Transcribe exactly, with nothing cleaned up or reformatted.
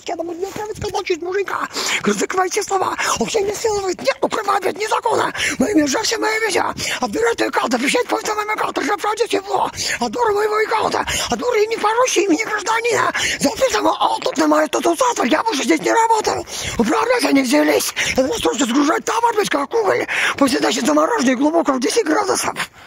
я думаю, не кровицкая молчит мужика. Говорю, закрывайте слова. Вообще не силовые, нет, укрывает незаконно. Мы им уже все мои везя. Отбирать твой аккаунт, обещать по своему аккаунту, уже правде тепло. Отбор моего аккаунта, отбор имени поручи, имени гражданина. Записано, а тут на мою статусатор, я больше здесь не работал. Управлять они взялись. Это настолько сгружать товар, ведь как уголь. После, значит, замороженной глубоко в десять градусов.